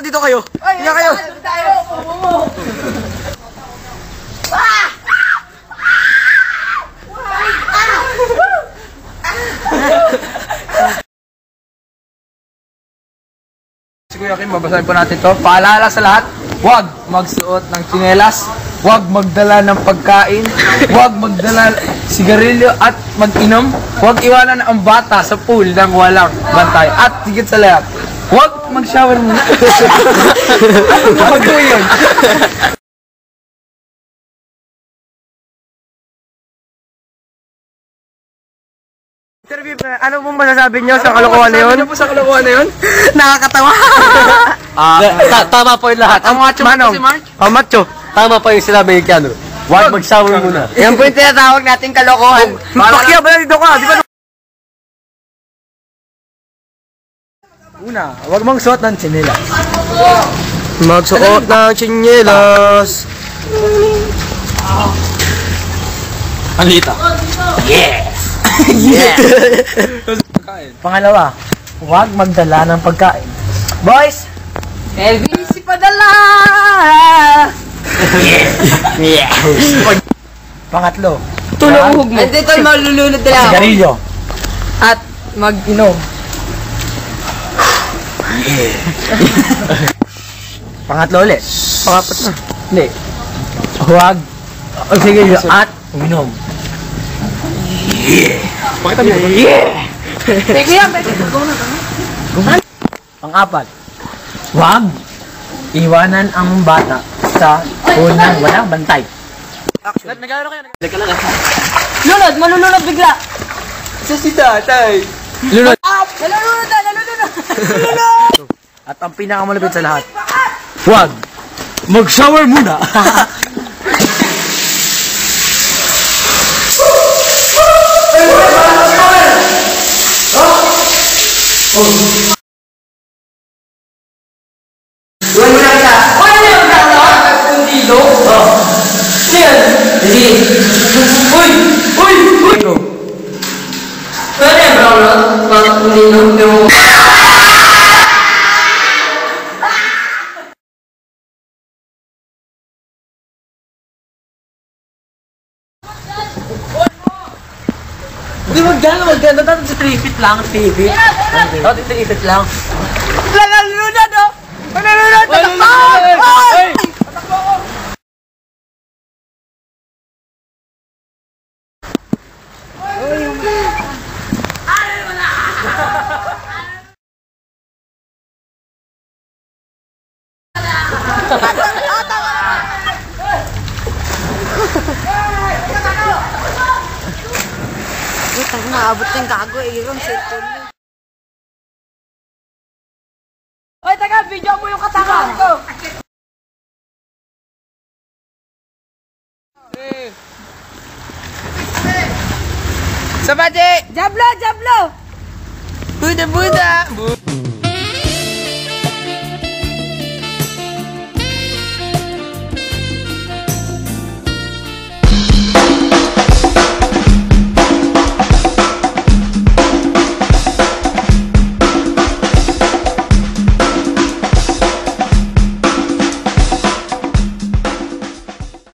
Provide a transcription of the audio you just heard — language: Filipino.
dito kayo. Hinga kayo. Si Kuya Kim, babasahin po natin to. Paalala sa lahat, huwag magsuot ng tsinelas, huwag magdala ng pagkain, huwag magdala sigarilyo at mag-inom, huwag iwanan ang bata sa pool nang walang bantay. At higit sa lahat, huwag mag-shower muna. Huwag mo yun. Ano pong masasabi nyo sa kalokohan na yun? Ano po sa kalokohan na yun? Nakakatawa! Tama po yung lahat. Ang macho mo si Mark? Ang macho. Tama po yung sinabi ni Keanu. Huwag mag-shower muna. Yan po yung tinatawag nating kalokohan. Pakya ba dito ka? Di ba? Una, huwag mong suot ng tsinelas. Magsuot ng tsinelas. Ang lita. Yes! Yes! Pangalawa, huwag magdala ng pagkain. Boys! LBC padala! Yeah! Pangatlo, Tulog mo. Hindi tol, malulunod na lang. sigarilyo. At mag-inom. Pangatlo ulit. Pangapat na. Hindi. Huwag ang sigarilyo at uminom. Pakita mo. Sige yan, Pang-apat, huwag iwanan ang bata sa unang walang bantay. Nag-aaral kayo? Lunod, malulunod bigla. Si tatay. Lunod. Nalulunod na, nalulunod. At ang pinakamalapit sa lahat, huwag mag-shower muna. Huwag mo na kita. Ano yung gata? Kung dilo? Ano yan? Sige. Uy! Uy! Uy! Go. Ano yan, bro? Bakit kung dilo? Yung... Hindi, wag gano'n. Dapat sa 3 feet lang, 3 feet. Dapat 3 feet lang. Nalulunod, oh! Nalulunod! Tatakbo! Ay! Tatakbo ko! Utang na, abot ng gago, Aaron, cellphone niya. Oy, taga, video mo yung katangan ko! Sabati! Jablo, jablo! Buda!